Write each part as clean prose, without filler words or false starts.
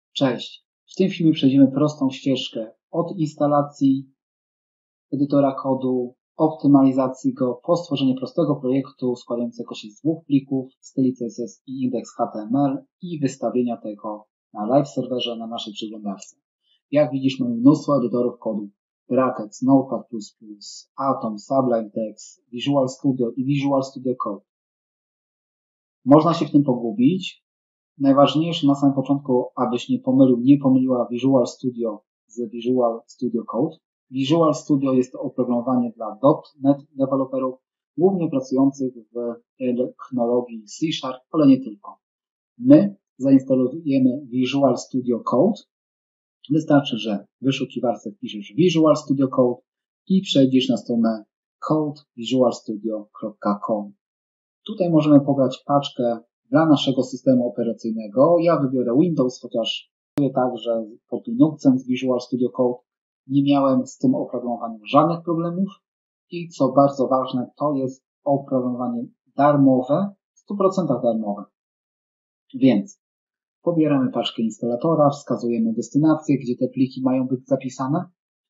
Cześć! W tym filmie przejdziemy prostą ścieżkę od instalacji edytora kodu, optymalizacji go, po stworzenie prostego projektu składającego się z dwóch plików, styli CSS i indeks HTML i wystawienia tego na live serwerze na naszej przeglądarce. Jak widzisz, mamy mnóstwo edytorów kodu. Brackets, Notepad++, Atom, Sublime Text, Visual Studio i Visual Studio Code. Można się w tym pogubić. Najważniejsze na samym początku, abyś nie pomyliła Visual Studio z Visual Studio Code. Visual Studio jest to oprogramowanie dla .NET deweloperów, głównie pracujących w technologii C#, ale nie tylko. My zainstalujemy Visual Studio Code. Wystarczy, że w wyszukiwarce wpiszesz Visual Studio Code i przejdziesz na stronę codevisualstudio.com. Tutaj możemy pobrać paczkę dla naszego systemu operacyjnego. Ja wybiorę Windows, chociaż także pod Linuxem z Visual Studio Code nie miałem z tym oprogramowaniem żadnych problemów. I co bardzo ważne, to jest oprogramowanie darmowe, w 100% darmowe. Więc pobieramy paczkę instalatora, wskazujemy destynację, gdzie te pliki mają być zapisane.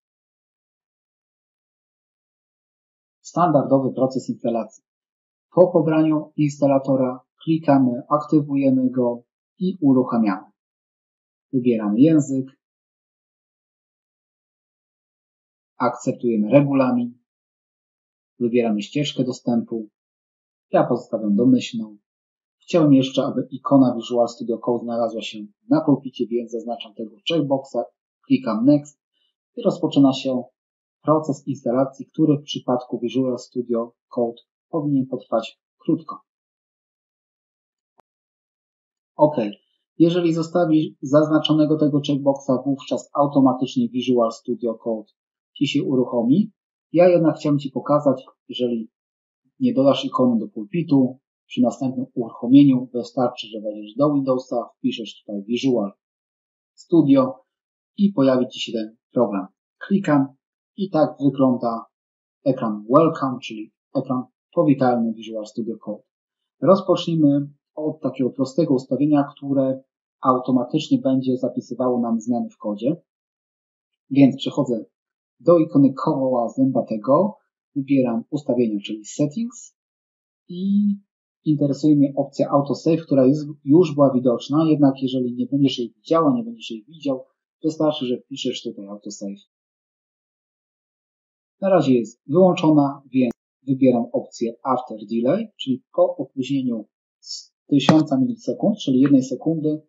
Standardowy proces instalacji. Po pobraniu instalatora klikamy, aktywujemy go i uruchamiamy. Wybieramy język, akceptujemy regulamin, wybieramy ścieżkę dostępu. Ja pozostawiam domyślną. Chciałem jeszcze, aby ikona Visual Studio Code znalazła się na pulpicie, więc zaznaczam tego checkboxa, klikam Next i rozpoczyna się proces instalacji, który w przypadku Visual Studio Code powinien potrwać krótko. OK. Jeżeli zostawisz zaznaczonego tego checkboxa, wówczas automatycznie Visual Studio Code Ci się uruchomi. Ja jednak chciałem Ci pokazać, jeżeli nie dodasz ikony do pulpitu, przy następnym uruchomieniu wystarczy, że wejdziesz do Windowsa, wpiszesz tutaj Visual Studio i pojawi Ci się ten program. Klikam i tak wygląda ekran Welcome, czyli ekran powitalny Visual Studio Code. Rozpocznijmy od takiego prostego ustawienia, które automatycznie będzie zapisywało nam zmiany w kodzie. Więc przechodzę do ikony koła zębatego, wybieram ustawienia, czyli Settings i interesuje mnie opcja Autosave, która już była widoczna, jednak jeżeli nie będziesz jej widziała, nie będziesz jej widział, wystarczy, że wpiszesz tutaj Autosave. Na razie jest wyłączona, więc wybieram opcję After Delay, czyli po opóźnieniu z 1000 milisekund, czyli 1 sekundy,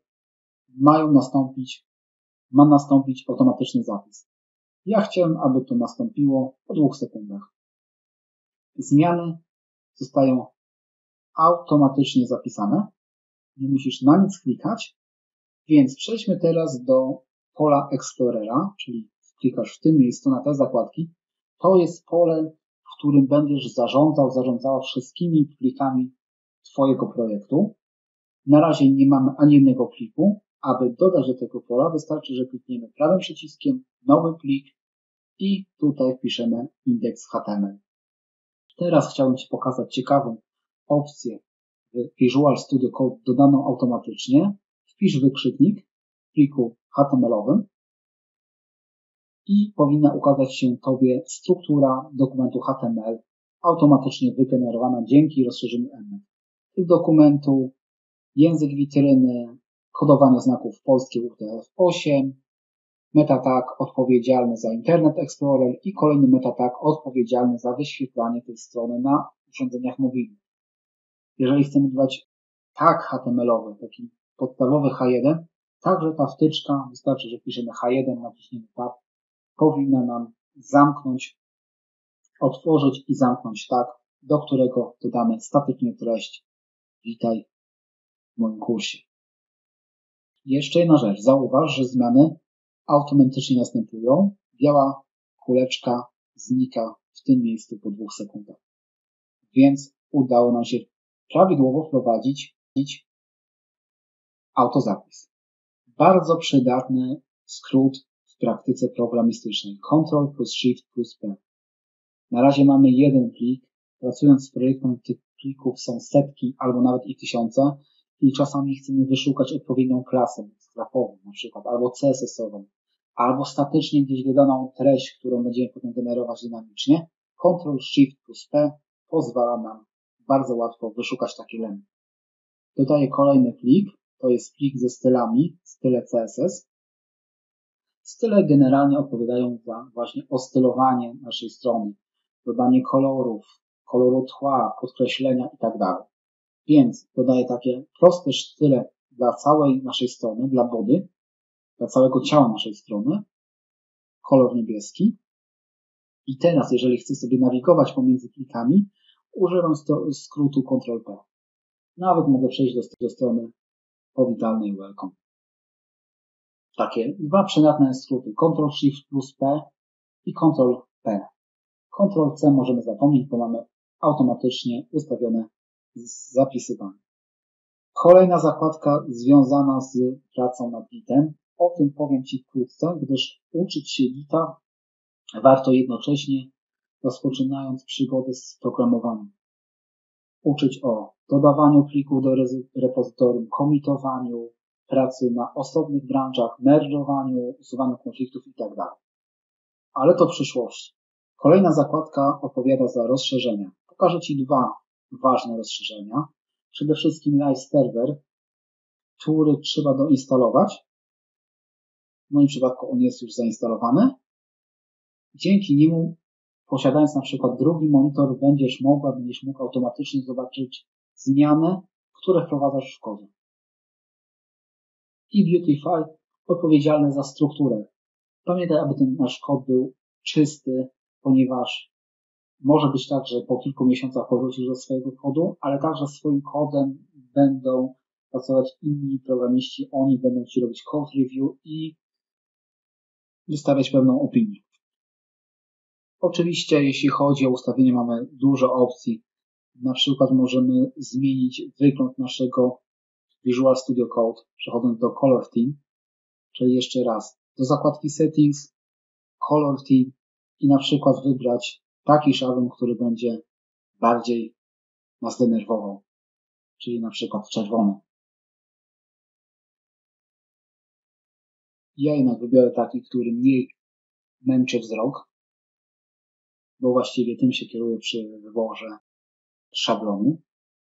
ma nastąpić automatyczny zapis. Ja chciałem, aby to nastąpiło po 2 sekundach. Zmiany zostają automatycznie zapisane. Nie musisz na nic klikać, więc przejdźmy teraz do pola Explorera, czyli klikasz w tym miejscu na te zakładki. To jest pole, w którym będziesz zarządzała wszystkimi plikami Twojego projektu. Na razie nie mamy ani jednego pliku. Aby dodać do tego pola, wystarczy, że klikniemy prawym przyciskiem nowy plik i tutaj wpiszemy indeks HTML. Teraz chciałbym Ci pokazać ciekawą opcję w Visual Studio Code dodaną automatycznie. Wpisz wykrzyknik w pliku HTML-owym i powinna ukazać się Tobie struktura dokumentu HTML automatycznie wygenerowana dzięki rozszerzeniu Emmet. Typ dokumentu, język witryny, kodowanie znaków polskie UTF-8, metatag odpowiedzialny za Internet Explorer i kolejny metatag odpowiedzialny za wyświetlanie tej strony na urządzeniach mobilnych. Jeżeli chcemy dodać tag HTML-owy, taki podstawowy H1, także ta wtyczka, wystarczy, że wpiszemy H1, naciśniemy Tab, powinna nam otworzyć i zamknąć tag, do którego dodamy statycznie treść. Witaj w moim kursie. Jeszcze jedna rzecz. Zauważ, że zmiany automatycznie następują. Biała kuleczka znika w tym miejscu po 2 sekundach. Więc udało nam się prawidłowo wprowadzić autozapis. Bardzo przydatny skrót w praktyce programistycznej. Ctrl plus Shift plus P. Na razie mamy jeden plik. Pracując z projektem tych plików są setki albo nawet i tysiące. i czasami chcemy wyszukać odpowiednią klasę grafową na przykład, albo CSS-ową, albo statycznie gdzieś dodaną treść, którą będziemy potem generować dynamicznie, Ctrl+Shift+P pozwala nam bardzo łatwo wyszukać taki element. Dodaję kolejny plik, to jest plik ze stylami, style CSS. Style generalnie odpowiadają za właśnie ostylowanie naszej strony, dodanie kolorów, koloru tła, podkreślenia itd. Więc dodaję takie proste style dla całej naszej strony, dla body, dla całego ciała naszej strony, kolor niebieski. I teraz, jeżeli chcę sobie nawigować pomiędzy plikami, używam skrótu Ctrl+P. Nawet mogę przejść do strony powitalnej Welcome. Takie dwa przydatne skróty, Ctrl+Shift+P i Ctrl+P. Ctrl+C możemy zapomnieć, bo mamy automatycznie ustawione zapisywanie. Kolejna zakładka związana z pracą nad Gitem. O tym powiem Ci wkrótce, gdyż uczyć się Gita warto jednocześnie, rozpoczynając przygodę z programowaniem. Uczyć o dodawaniu plików do repozytorium, komitowaniu, pracy na osobnych branżach, merge'owaniu, usuwaniu konfliktów itd. Ale to w przyszłości. Kolejna zakładka odpowiada za rozszerzenia. Pokażę Ci dwa ważne rozszerzenia. Przede wszystkim Live Server, który trzeba doinstalować. W moim przypadku on jest już zainstalowany. Dzięki niemu, posiadając na przykład drugi monitor, będziesz mógł automatycznie zobaczyć zmiany, które wprowadzasz w kodzie. I Beautify odpowiedzialny za strukturę. Pamiętaj, aby ten nasz kod był czysty, ponieważ może być tak, że po kilku miesiącach powrócisz do swojego kodu, ale także swoim kodem będą pracować inni programiści, oni będą Ci robić code review i wystawiać pewną opinię. Oczywiście, jeśli chodzi o ustawienie, mamy dużo opcji. Na przykład możemy zmienić wygląd naszego Visual Studio Code, przechodząc do Color Theme, czyli jeszcze raz do zakładki Settings, Color Theme i na przykład wybrać taki szablon, który będzie bardziej nas denerwował, czyli na przykład czerwony. Ja jednak wybiorę taki, który mniej męczy wzrok, bo właściwie tym się kieruję przy wyborze szablonu.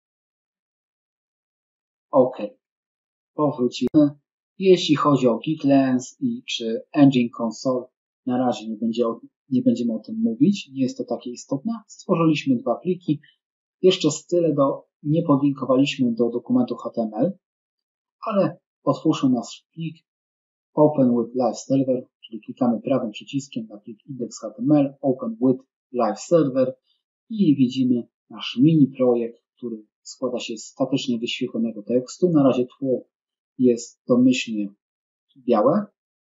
OK. Powrócimy. Jeśli chodzi o GitLens czy Engine Console, na razie nie będziemy o tym mówić. Nie jest to takie istotne. Stworzyliśmy dwa pliki. Jeszcze style nie podlinkowaliśmy do dokumentu HTML, ale otwórzmy nasz plik Open with Live Server, czyli klikamy prawym przyciskiem na plik index.html, Open with Live Server i widzimy nasz mini projekt, który składa się z statycznie wyświetlonego tekstu. Na razie tło jest domyślnie białe.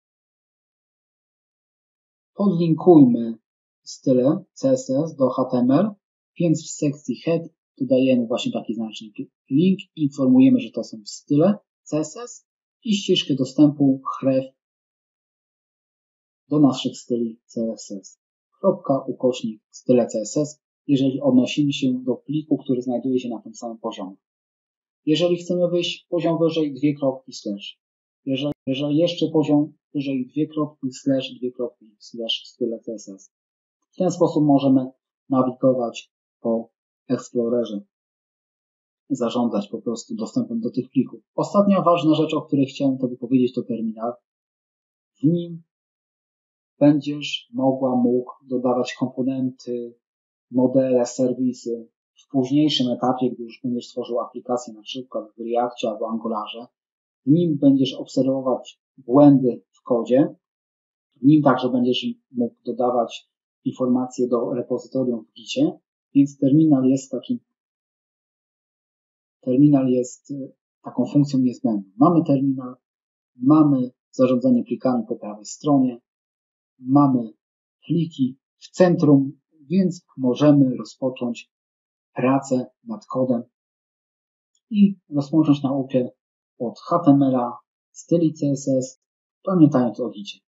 Podlinkujmy style CSS do HTML, więc w sekcji Head dodajemy właśnie taki znacznik link, informujemy, że to są style CSS i ścieżkę dostępu href do naszych styli CSS. Style CSS, jeżeli odnosimy się do pliku, który znajduje się na tym samym poziomie. Jeżeli chcemy wyjść poziom wyżej, dwie kropki slash. Jeżeli jeszcze poziom wyżej, dwie kropki slash style CSS. W ten sposób możemy nawigować po Explorerze, zarządzać po prostu dostępem do tych plików. Ostatnia ważna rzecz, o której chciałem Tobie powiedzieć, to terminal. W nim będziesz mógł dodawać komponenty, modele, serwisy. W późniejszym etapie, gdy już będziesz tworzył aplikację, na przykład w Reactie albo Angularze, w nim będziesz obserwować błędy w kodzie, w nim także będziesz mógł dodawać informacje do repozytorium w Gicie, więc terminal jest taką funkcją niezbędną. Mamy terminal, mamy zarządzanie plikami po prawej stronie, mamy pliki w centrum, więc możemy rozpocząć pracę nad kodem i rozpocząć naukę od HTML-a, styli CSS, pamiętając o Gicie.